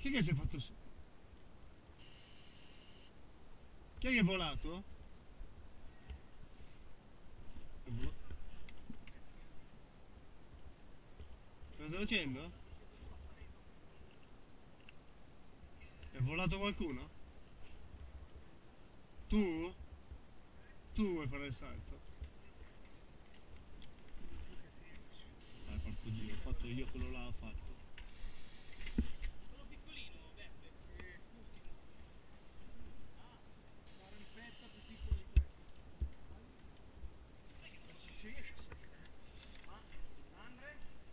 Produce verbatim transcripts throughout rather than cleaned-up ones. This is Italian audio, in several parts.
Chi che si è fatto su? Chi è che è volato? È volato. Cosa stai facendo? È volato qualcuno? Tu? Tu vuoi fare il salto? Dai, porco Dio, ho fatto io, quello là ha fatto. Quello piccolino, Beppe, eh, l'ultimo. Ah, la rampetta più piccola di questo. Sai che non si riesce a salire, eh? Ma, Andre?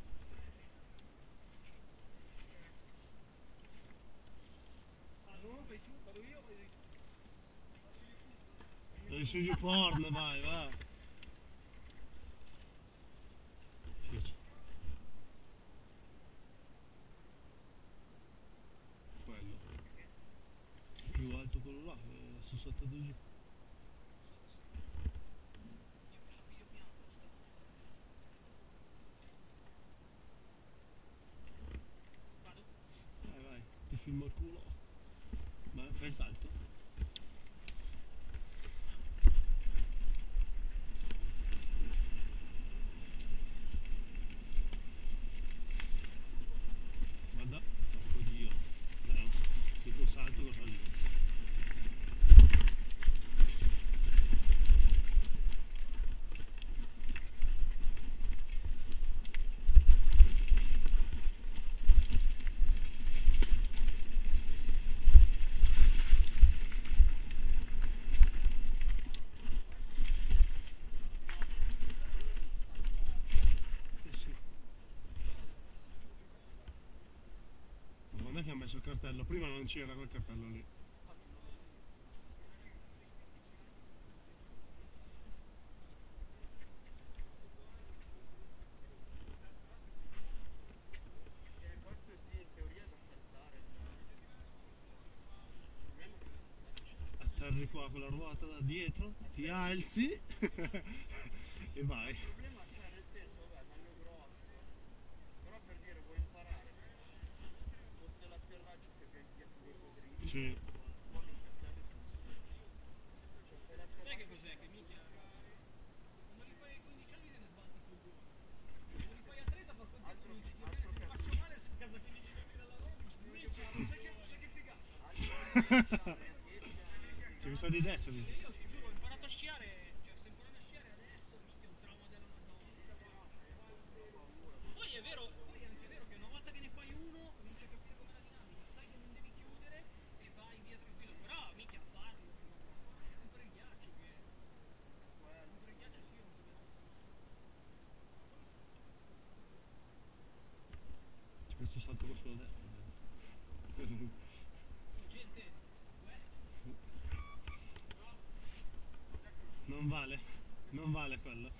Ah, no, vai tu, vado io, vai tu. Vado io tu. Devi su giù porno, vai, vai. Sì. Quello. È più alto quello là, che sono saltato giù. Io pianto, sto. Vado? Vai, vai, ti filmo il culo. Vai, fai il salto. Guarda, porco Dio. No, tipo salto lo fa lì. Eh sì. Ma quando è che ha messo il cartello? Prima non c'era quel cartello lì. Eh, forse sì, in teoria è da saltare. Il problema è che non sai. Atterri qua con la ruota da dietro, ti alzi e vai. Il problema, cioè, nel senso, vabbè, bello grosso. Però per dire, vuoi imparare. Fosse l'atterraggio che viene dietro dei quadrini. Sì. Poi mi chiattare e cioè, fai l'atterraggio. Sai che cos'è? Che minchia. Quando li fai ai quindici anni te ne sbatti più due. Quando li fai a trenta fa conto che cominci a dire se faccio male se a casa finisci di venire al lavoro mi ci minchia, ma sai che, sai che figata? C'è visto di destra, Sì, dici? io ti giuro, ho imparato a sciare, cioè sto imparando a sciare adesso, minchia, un trauma della Madonna. Poi è vero, poi è anche vero che una volta che ne fai uno, cominci a capire com'è la dinamica, sai che non devi chiudere e vai via tranquillo, però minchia, farlo, rompere il ghiaccio che... rompere il ghiaccio sì, rompere il C'è questo salto qua sulla destra. Oh, gente, questo... Non vale, non vale quello.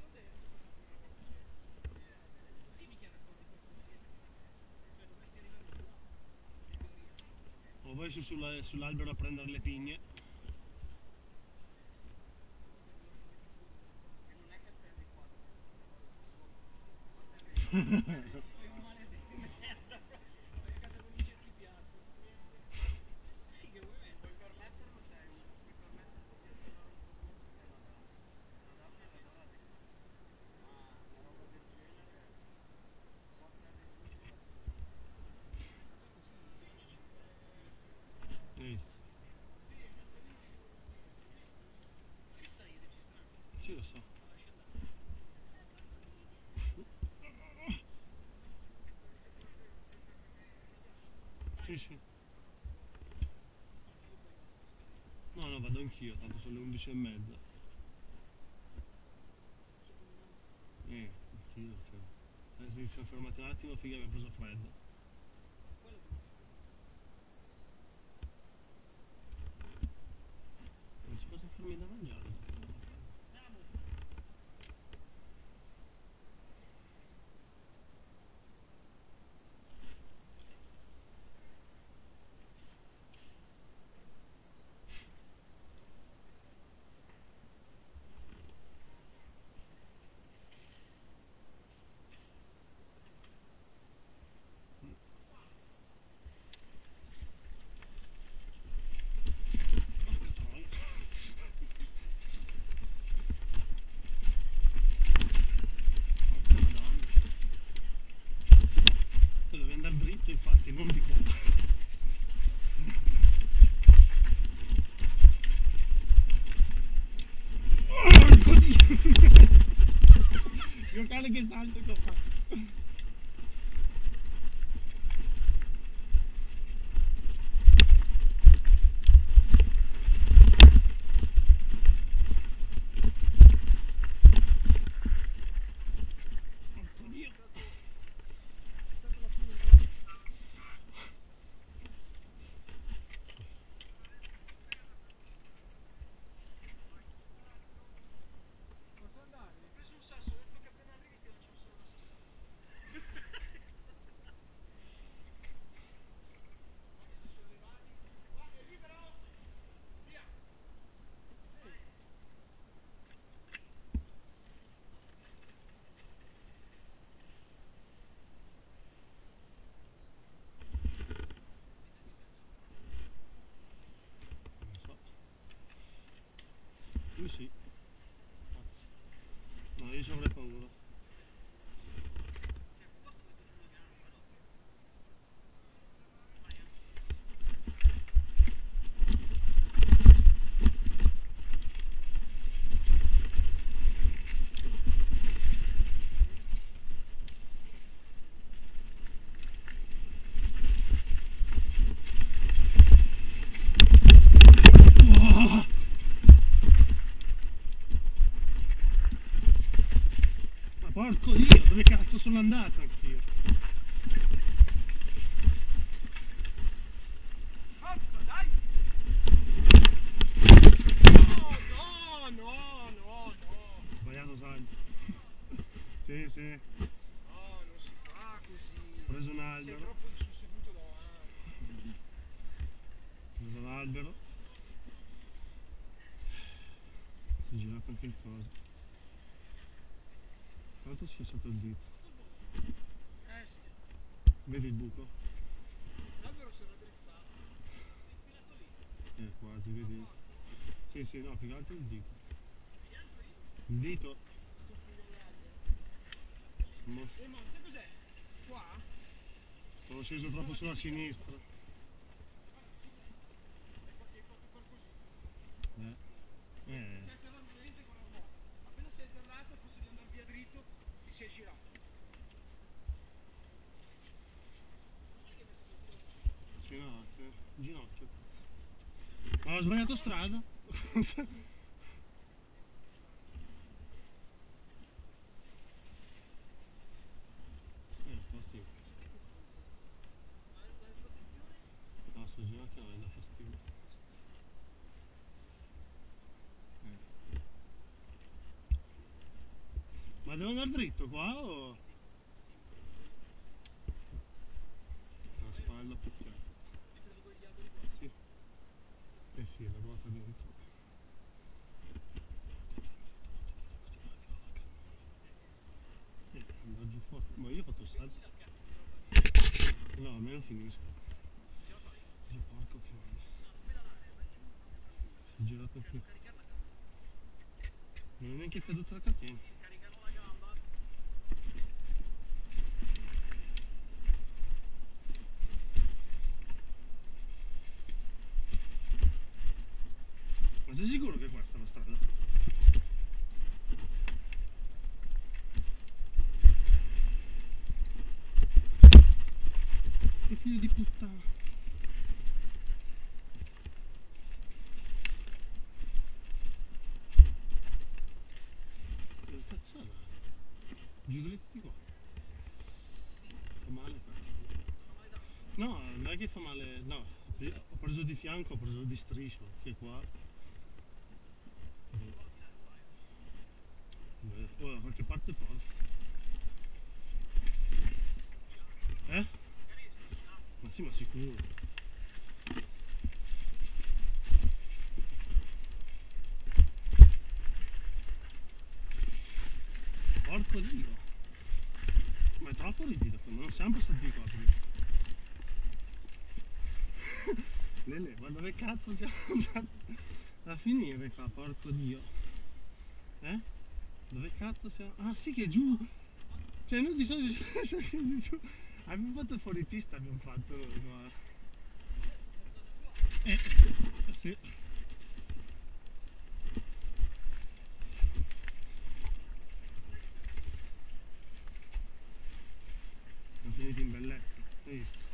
O vai su sulla- sull'albero a prendere le pigne. Hai visto? Sì, lo so. Sì, sì. No, no, vado anch'io, tanto sono le undici e mezza. Eh, anch'io, cioè. Adesso mi siamo fermati un attimo, figa, mi ha preso freddo. Non ci posso farmi da mangiare. infatti, non di qua. Porco Dio! Il cane che salta che ho fatto. Io sì. No, io ci avrei paura. Porco Dio, dove cazzo sono andato anch'io? Forza, dai! No, no, no, no, no! Sbagliato salto. Sì, sì. No, non si fa così. Ho preso un Sei albero. troppo susseguito davanti. Ho preso un albero. Si è girato anche il coso. Quanto si è sotto il dito? Eh sì, Vedi il buco? l'albero si era drizzato. Sei infilato lì. Eh, quasi, vedi? Sì, sì, no, più che altro il dito. Il dito? Mo- Eh, ma sai cos'è? Qua? Sono sceso troppo sulla sinistra. Hai fatto, hai fatto qualcosì. Eh. Eh. Sei atterrato praticamente con la ruota. Appena sei atterrato, al posto di andare via dritto, ti sei girato. Sì, no, eh, ginocchio. Ma ho sbagliato strada. Eh, sto sì. No, sto ginocchio non mi dà fastidio. Eh. Ma devo andare dritto qua o? La spalla più chiara. Sì. Eh sì, la ruota dentro. Eh, andare giù fuori. Ma io ho fatto il salto. No, almeno finisco. Dio, porco fione. Si è girato più. Non è neanche caduta la catena. Ma sei sicuro che questa è la strada? Che figlio di puttana! Che cazzo è? Giudiletti qua. Fa male qua. No, non è che fa male, no. Ho preso di fianco, ho preso di striscio, che qua. Beh, oh, da qualche parte porta. Eh? Ma sì, ma sicuro. Porco Dio. Ma è troppo rigido, non siamo passati di qua prima. Lele, ma dove cazzo siamo andati a finire qua, porco Dio? Eh? Dove cazzo siamo? Ah sì che è giù! Cioè noi di solito siamo scesi giù Abbiamo fatto fuori pista, abbiamo fatto, ma... Eh, sì. Siamo finiti in bellezza, hai visto?